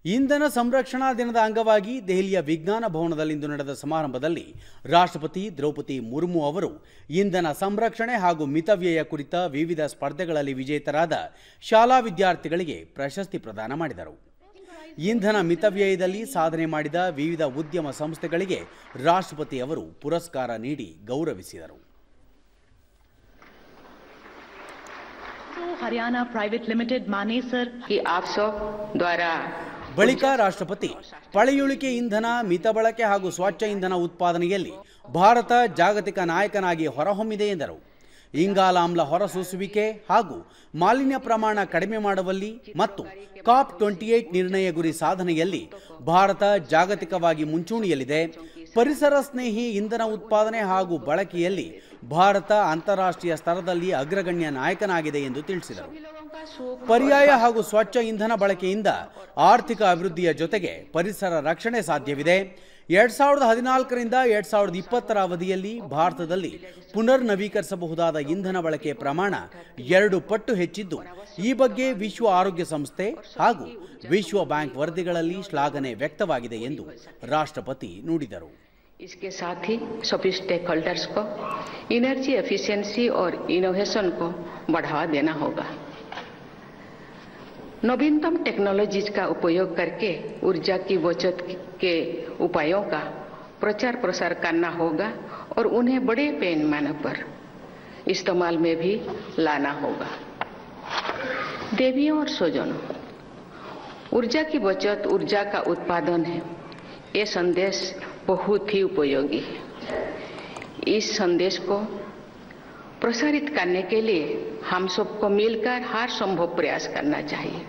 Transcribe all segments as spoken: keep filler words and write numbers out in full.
ಇಂಧನ ಸಂರಕ್ಷಣಾ ದಿನದ ಅಂಗವಾಗಿ ದೆಹಲಿಯ ವಿಜ್ಞಾನ ಭವನದಲ್ಲಿಂದು ನಡೆದ ಸಮಾರಂಭದಲ್ಲಿ ರಾಷ್ಟ್ರಪತಿ ದ್ರೌಪದಿ ಮುರ್ಮು ಅವರು ಇಂಧನ ಸಂರಕ್ಷಣೆ ಹಾಗೂ ಮಿತವ್ಯಯ ಕುರಿತ ವಿವಿಧ ಸ್ಪರ್ಧೆಗಳಲ್ಲಿ ವಿಜೇತರಾದ ಶಾಲಾ ವಿದ್ಯಾರ್ಥಿಗಳಿಗೆ ಪ್ರಶಸ್ತಿ ಪ್ರದಾನ ಮಾಡಿದರು. ಇಂಧನ ಮಿತವ್ಯಯದಲ್ಲಿ ಸಾಧನೆ ಮಾಡಿದ ವಿವಿಧ ಉದ್ಯಮ ಸಂಸ್ಥೆಗಳಿಗೆ ರಾಷ್ಟ್ರಪತಿ ಅವರು ಪುರಸ್ಕಾರ ನೀಡಿ ಗೌರವಿಸಿದರು. हरियाणा प्राइवेट लिमिटेड मानेसर की आप सब द्वारा ಬಳಿಕ ರಾಷ್ಟ್ರಪತಿ ಪಳೆಯುಳಿಕೆ ಇಂಧನ, ಮಿತ ಬಳಕೆ ಹಾಗೂ ಸ್ವಚ್ಛ ಇಂಧನ ಉತ್ಪಾದನೆಯಲ್ಲಿ ಭಾರತ ಜಾಗತಿಕ ನಾಯಕನಾಗಿ ಹೊರಹೊಮ್ಮಿದೆ ಎಂದರು. ಇಂಗಾಲಾಮ್ಲ ಹೊರಸೂಸುವಿಕೆ ಹಾಗೂ ಮಾಲಿನ್ಯ ಪ್ರಮಾಣ ಕಡಿಮೆ ಮಾಡುವಲ್ಲಿ ಮತ್ತು ಕಾಪ್ ಎಂಟು ನಿರ್ಣಯ ಗುರಿ ಸಾಧನೆಯಲ್ಲಿ ಭಾರತ ಜಾಗತಿಕವಾಗಿ ಮುಂಚೂಣಿಯಲ್ಲಿದೆ. ಪರಿಸರ ಸ್ನೇಹಿ ಇಂಧನ ಉತ್ಪಾದನೆ ಹಾಗೂ ಬಳಕೆಯಲ್ಲಿ ಭಾರತ ಅಂತಾರಾಷ್ಟ್ರೀಯ ಸ್ತರದಲ್ಲಿ ಅಗ್ರಗಣ್ಯ ನಾಯಕನಾಗಿದೆ ಎಂದು ತಿಳಿಸಿದರು. ಪರ್ಯಾಯ ಹಾಗೂ ಸ್ವಚ್ಛ ಇಂಧನ ಬಳಕೆಯಿಂದ ಆರ್ಥಿಕ ಅಭಿವೃದ್ಧಿಯ ಜೊತೆಗೆ ಪರಿಸರ ರಕ್ಷಣೆ ಸಾಧ್ಯವಿದೆ. ಎರಡ್ ಸಾವಿರದ ಹದಿನಾಲ್ಕರಿಂದ ಎರಡ್ ಸಾವಿರದ ಇಪ್ಪತ್ತರ ಅವಧಿಯಲ್ಲಿ ಭಾರತದಲ್ಲಿ ಪುನರ್ ನವೀಕರಿಸಬಹುದಾದ ಇಂಧನ ಬಳಕೆ ಪ್ರಮಾಣ ಎರಡು ಪಟ್ಟು ಹೆಚ್ಚಿದ್ದು, ಈ ಬಗ್ಗೆ ವಿಶ್ವ ಆರೋಗ್ಯ ಸಂಸ್ಥೆ ಹಾಗೂ ವಿಶ್ವ ಬ್ಯಾಂಕ್ ವರದಿಗಳಲ್ಲಿ ಶ್ಲಾಘನೆ ವ್ಯಕ್ತವಾಗಿದೆ ಎಂದು ರಾಷ್ಟ್ರಪತಿ ನುಡಿದರು. इसके साथ ही सभी स्टेक होल्डर्स को एनर्जी एफिशिएंसी और इनोवेशन को बढ़ावा देना होगा. नवीनतम टेक्नोलॉजीज का उपयोग करके ऊर्जा की बचत के उपायों का प्रचार प्रसार करना होगा और उन्हें बड़े पैमाने पर इस्तेमाल में भी लाना होगा. देवियों और स्वजनों, ऊर्जा की बचत ऊर्जा का उत्पादन है. ये संदेश बहुत ही उपयोगी है. इस संदेश को प्रसारित करने के लिए हम सबको मिलकर हर संभव प्रयास करना चाहिए.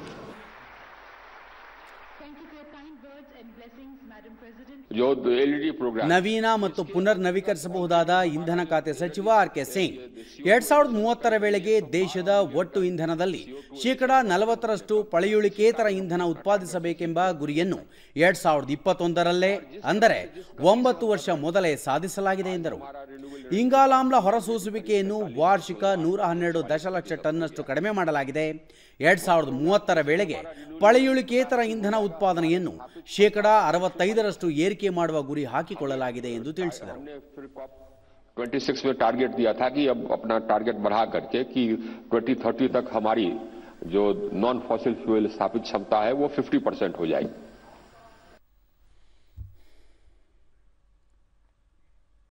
ನವೀನ ಮತ್ತು ಪುನರ್ ನವೀಕರಿಸಬಹುದಾದ ಇಂಧನ ಖಾತೆ ಸಚಿವ ಆರ್ ಕೆ ಸಿಂಗ್ ಎರಡ್ ಸಾವಿರದ ಮೂವತ್ತರ ವೇಳೆಗೆ ದೇಶದ ಒಟ್ಟು ಇಂಧನದಲ್ಲಿ ಶೇಕಡಾ ನಲವತ್ತರಷ್ಟು ಪಳೆಯುಳಿಕೇತರ ಇಂಧನ ಉತ್ಪಾದಿಸಬೇಕೆಂಬ ಗುರಿಯನ್ನು ಎರಡ್ ಸಾವಿರದ ಇಪ್ಪತ್ತೊಂದರಲ್ಲೇ ಅಂದರೆ ಒಂಬತ್ತು ವರ್ಷ ಮೊದಲೇ ಸಾಧಿಸಲಾಗಿದೆ ಎಂದರು. ಇಂಗಾಲಾಮ್ಲ ಹೊರಸೂಸುವಿಕೆಯನ್ನು ವಾರ್ಷಿಕ ನೂರ ಹನ್ನೆರಡು ದಶಲಕ್ಷ ಟನ್ನಷ್ಟು ಕಡಿಮೆ ಮಾಡಲಾಗಿದೆ. ಎರಡ್ ಸಾವಿರದ ಮೂವತ್ತರ ವೇಳೆಗೆ ಪಳೆಯುಳಿಕೇತರ ಇಂಧನ ಉತ್ಪಾದನೆಯನ್ನು ಶೇಕಡಾ ಅರವತ್ತೈದರಷ್ಟು ಏರಿಕೆ ಮಾಡುವ ಗುರಿ ಹಾಕಿಕೊಳ್ಳಲಾಗಿದೆ ಎಂದು ತಿಳಿಸಿದರು. छब्बीस में टारगेट दिया था कि अब अपना टारगेट बढ़ा करके कि दो हज़ार तीस तक हमारी जो नॉन फॉसिल फ्यूल स्थापित क्षमता है वो पचास परसेंट हो जाएगी.